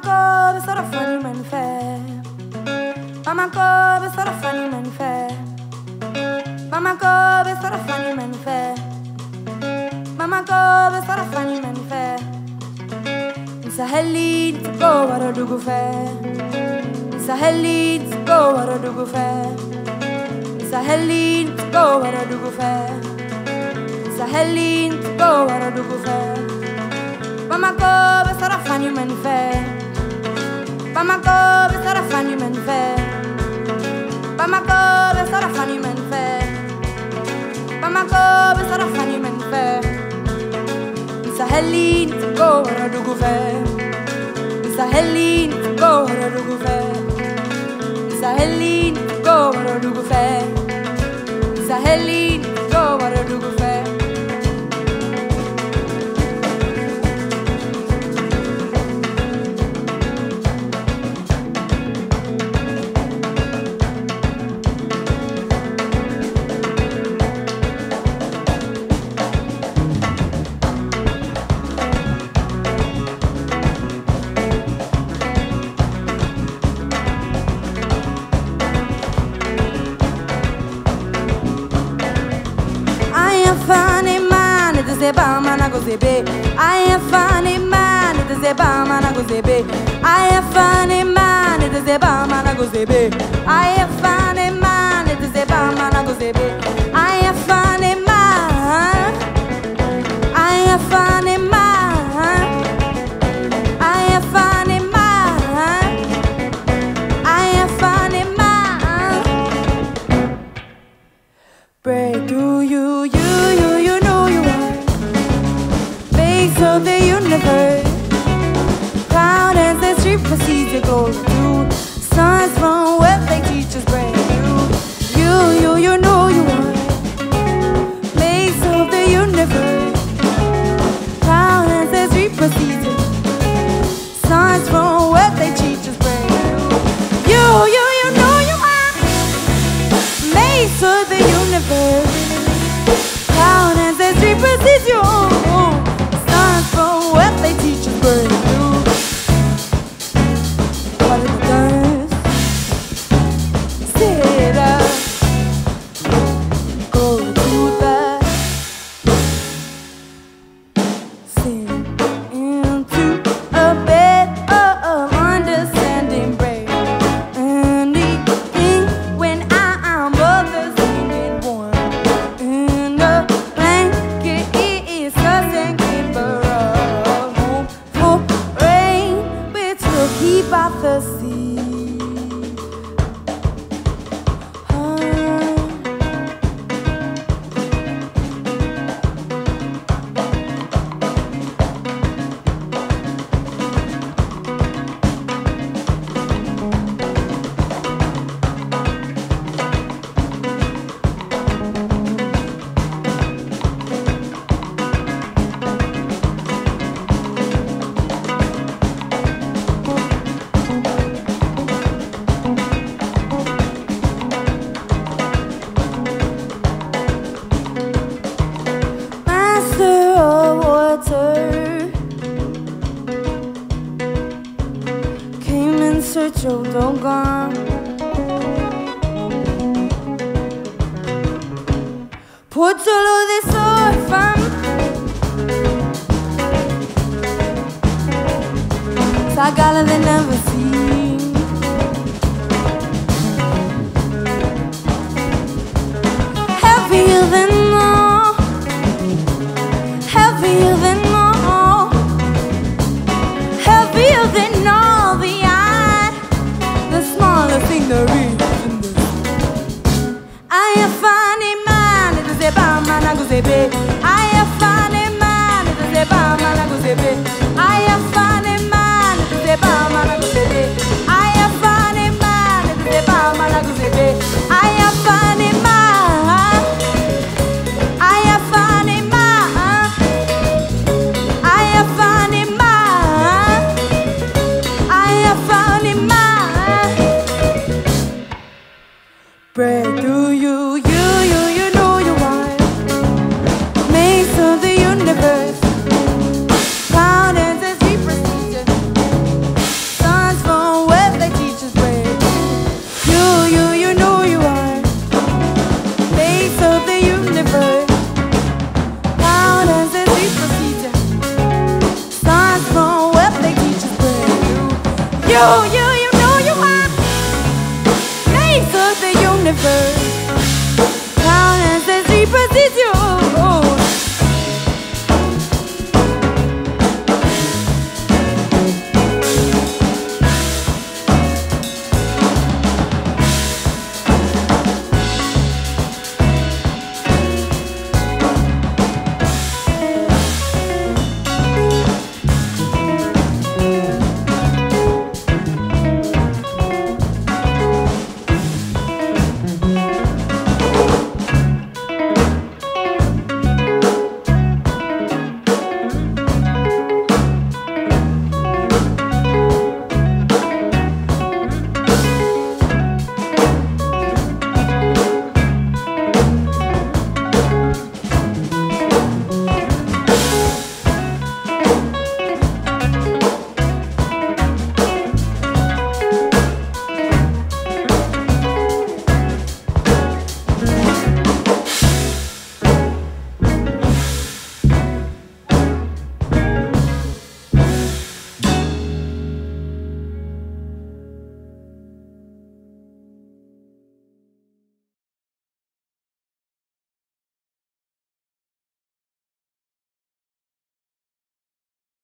go, be sort of funny man fair. Mama go, be sort of funny man fair. Mama go, be sort of funny man fair. Mama go, be sort of funny man fair. Saheli to go, what a do go fair. Saheli to go, what a do go fair. Saheli to go, what a do go fair. Saheli to go, what a do go fair. Mama go, be sort of funny man fair. Mama go, be sort of funny man fair. Mama go, be sort of funny man fair. Mama go, be sort of funny man fair. Saheli to go, what a do go fair. Saheli to go, what a do go fair. Saheli to go, what a do go fair. Saheli to go, what a do go fair. I am funny man, it is a bomb and I go zebe. I am funny man, it is a bomb and I go zebe. I am funny man, it is a bomb and I go zebe. I am funny man. I am funny man. I am funny man. I am funny man. Break through you know you are. Of the universe, proud as the street proceeds to go through. Stars from where they teach us brand new. You know you are. Base of the universe, proud as the street proceeds to. Stars from where they teach us brand new. You know you are. Base of the universe, proud as the street proceeds to. What they teach us burn you. What it does, sit up, go to that, sink into a bed of understanding brain. And eating when I'm mother singing warm in a blanket is doesn't keep her keep out the sea. Put all of this orphan Sagala they never seen. Heavier than all, heavier than all, heavier than all the eye, the smallest thing there is. I am funny man, it is a bomb and I go zebe. I am funny man, it is a bomb and I go zebe. I am funny man, it is a bomb and I go zebe. You know you are. Names of the universe. Count as the three precedes you.